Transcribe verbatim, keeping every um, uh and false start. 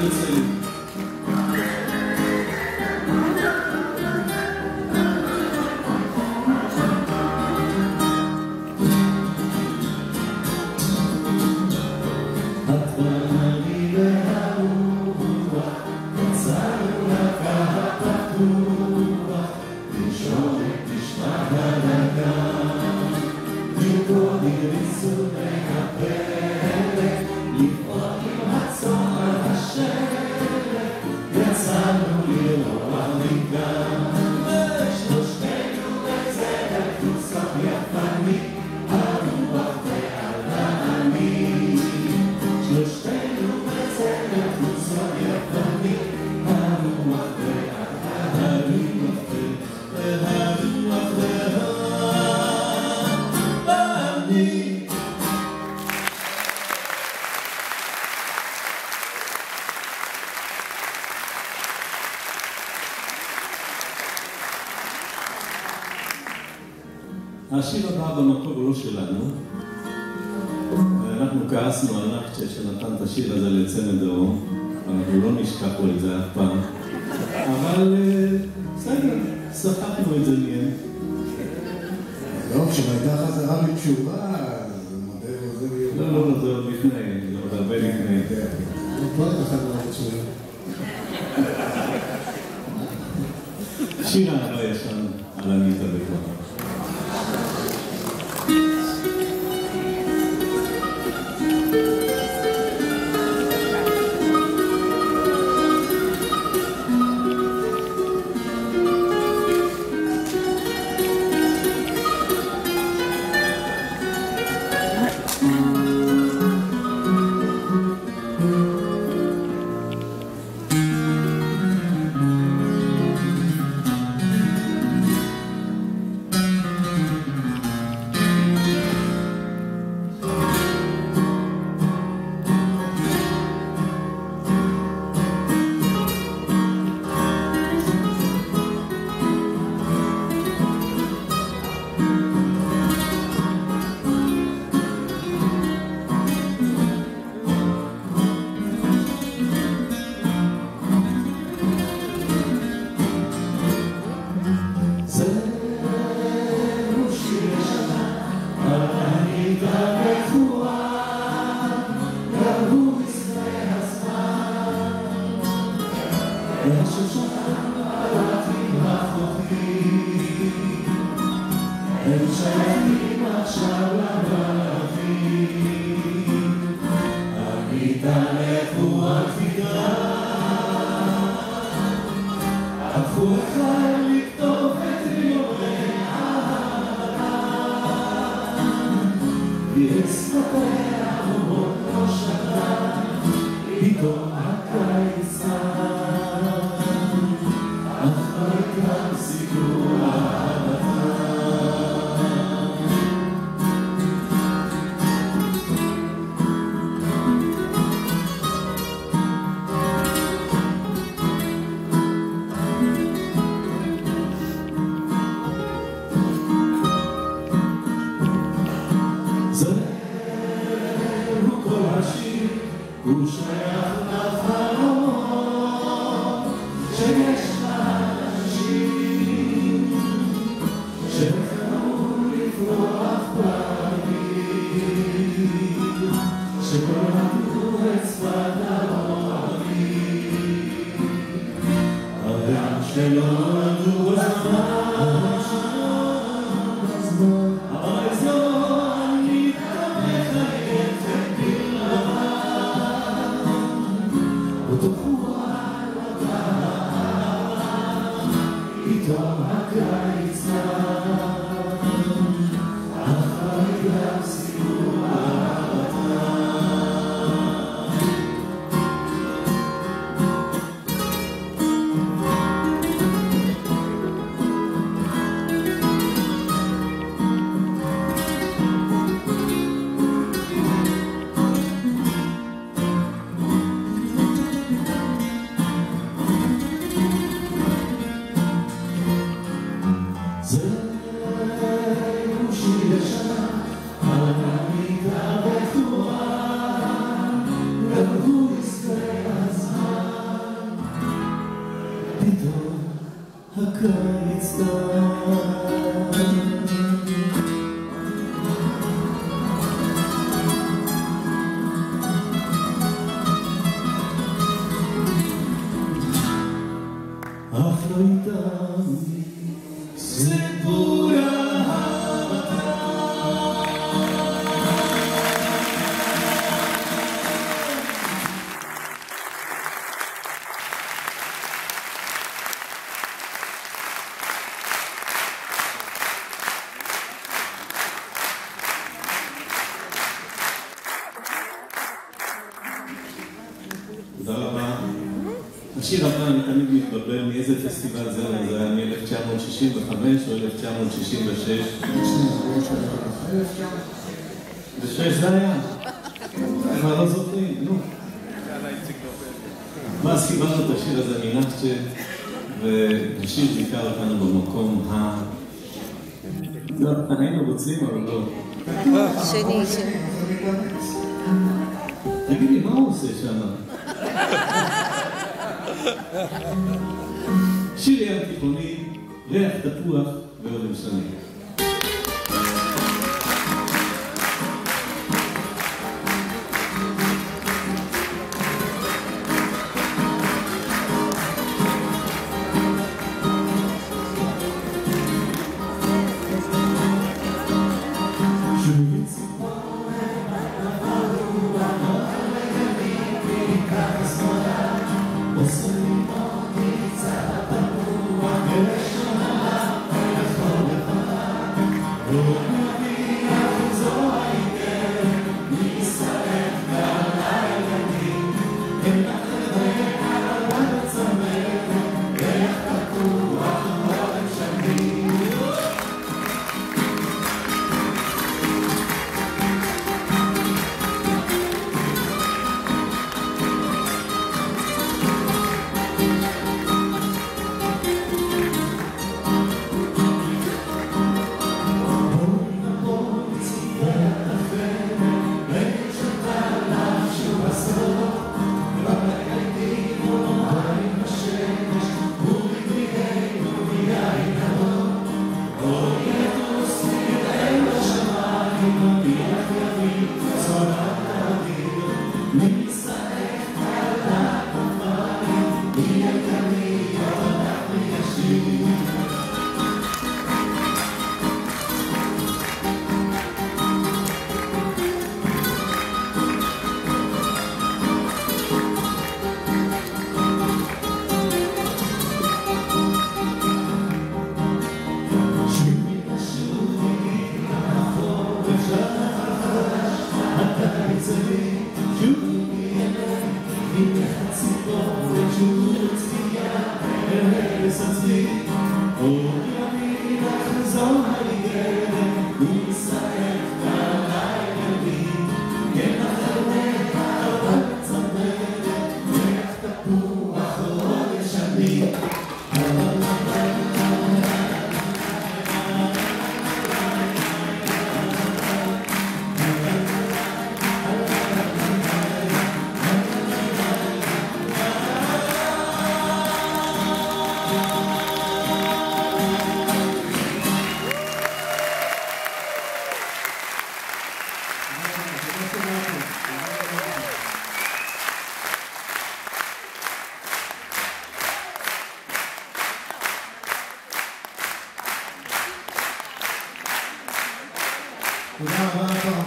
ישראלי. השיר הבא במקור הוא לא שלנו. אנחנו כעסנו על נקצ'ה שנתן את השיר הזה לצמד דרום. אנחנו לא נשכח לו את זה אף פעם. אבל בסדר, שחקנו את זה מיהם. לא, כשהייתה חזרה בתשובה, זה מודה וזה ויום. לא, לא, זה עוד לפני, זה עוד הרבה לפני. לא הייתה חזרה בתשובה. שיר אהבה ישן על ענית בכלל. Thank you. הקיץ תם. אך לא איתם סיפור אהבה. תודה רבה. השיר הבא, אני תמיד מתבלבל מאיזה פסטיבל זה, זה היה מ-אלף תשע מאות שישים וחמש או אלף תשע מאות שישים ושש. ושש זה היה? כבר לא זוכרים, נו. ואז קיבלנו את השיר הזה מנחצ'ה, והשיר זיכה אותנו במקום ה... לא, היינו רוצים, אבל לא. שני, שני. תגיד לי, מה הוא עושה שם? שיר ים תיכוני, ריח תפוח ואודם שני. תודה רבה.